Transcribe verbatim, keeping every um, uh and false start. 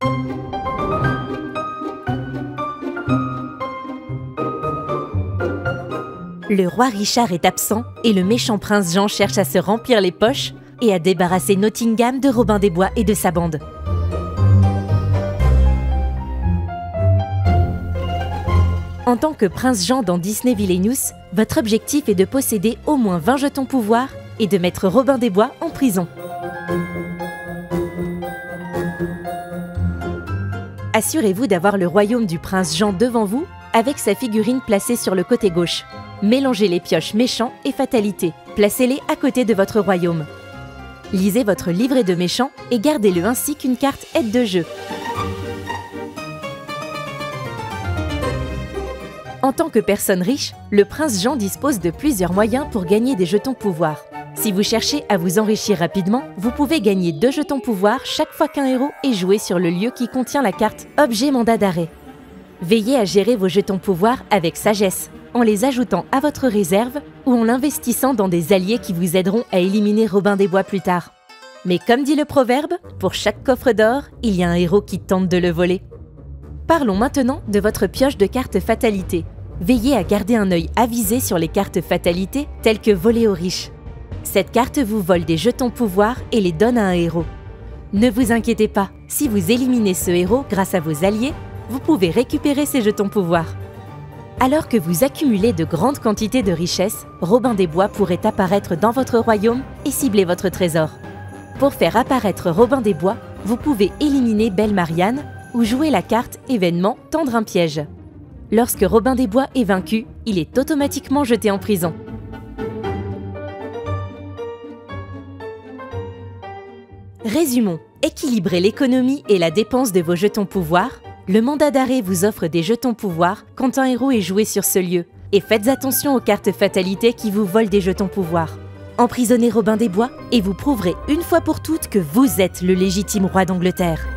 Le roi Richard est absent et le méchant prince Jean cherche à se remplir les poches et à débarrasser Nottingham de Robin des Bois et de sa bande. En tant que prince Jean dans Disney Villainous, votre objectif est de posséder au moins vingt jetons pouvoir et de mettre Robin des Bois en prison. Assurez-vous d'avoir le royaume du prince Jean devant vous avec sa figurine placée sur le côté gauche. Mélangez les pioches méchants et fatalité. Placez-les à côté de votre royaume. Lisez votre livret de méchants et gardez-le ainsi qu'une carte aide de jeu. En tant que personne riche, le prince Jean dispose de plusieurs moyens pour gagner des jetons pouvoir. Si vous cherchez à vous enrichir rapidement, vous pouvez gagner deux jetons pouvoir chaque fois qu'un héros est joué sur le lieu qui contient la carte « Objet mandat d'arrêt ». Veillez à gérer vos jetons pouvoir avec sagesse, en les ajoutant à votre réserve ou en l'investissant dans des alliés qui vous aideront à éliminer Robin des Bois plus tard. Mais comme dit le proverbe, pour chaque coffre d'or, il y a un héros qui tente de le voler. Parlons maintenant de votre pioche de cartes fatalité. Veillez à garder un œil avisé sur les cartes fatalité telles que voler aux riches. Cette carte vous vole des jetons pouvoir et les donne à un héros. Ne vous inquiétez pas, si vous éliminez ce héros grâce à vos alliés, vous pouvez récupérer ces jetons pouvoir. Alors que vous accumulez de grandes quantités de richesses, Robin des Bois pourrait apparaître dans votre royaume et cibler votre trésor. Pour faire apparaître Robin des Bois, vous pouvez éliminer Belle Marianne ou jouer la carte événement Tendre un piège. Lorsque Robin des Bois est vaincu, il est automatiquement jeté en prison. Résumons, équilibrez l'économie et la dépense de vos jetons pouvoir. Le mandat d'arrêt vous offre des jetons pouvoir quand un héros est joué sur ce lieu. Et faites attention aux cartes fatalité qui vous volent des jetons pouvoir. Emprisonnez Robin des Bois et vous prouverez une fois pour toutes que vous êtes le légitime roi d'Angleterre.